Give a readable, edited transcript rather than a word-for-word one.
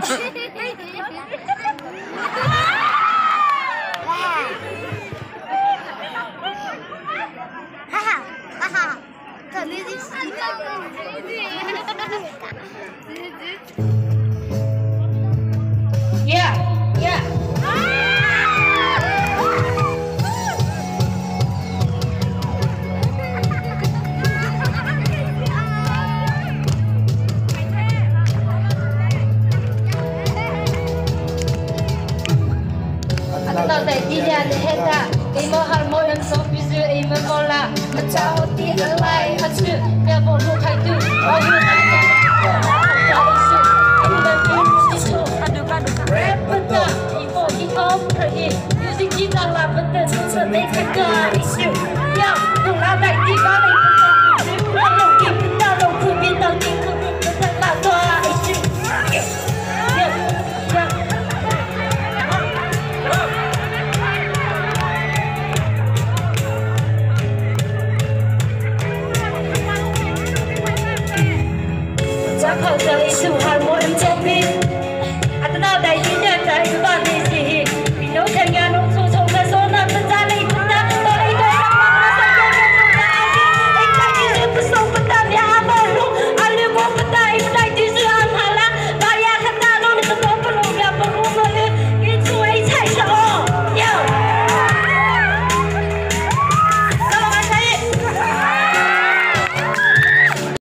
Yeah, yeah. Tao tại đi ra để hết ra, em mơ hal môi em sống ví dụ em mơ mơ là, mà cháu đi ở lại hết sự, nhà bộ luôn khai tử, bao nhiêu năm qua, cháu đi sự, em đang đi sự, rap bất tờ, đi bộ đi ôm thời hiện, music chỉ là bất tờ, sự đây khai tử, đi sự, nhau, đừng làm lại đi ba này.